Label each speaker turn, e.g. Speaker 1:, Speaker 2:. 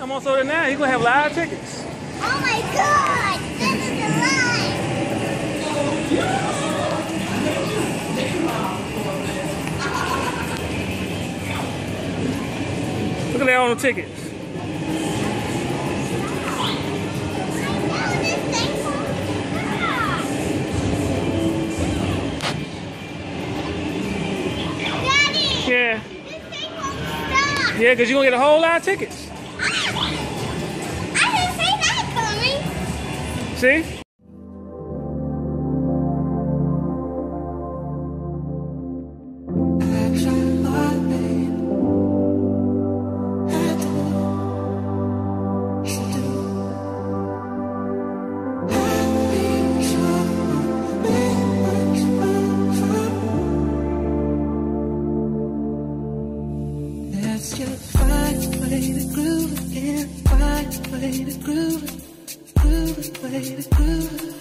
Speaker 1: I'm on soda now. He's gonna have live tickets.
Speaker 2: Oh my God! This is the line.
Speaker 1: Look at that on the tickets. Yeah. Yeah, because you're going to get a whole lot of tickets.
Speaker 2: I didn't say that, Tommy.
Speaker 1: See?
Speaker 3: Just find a way to groove again, find a way to groove, groove, way to groove.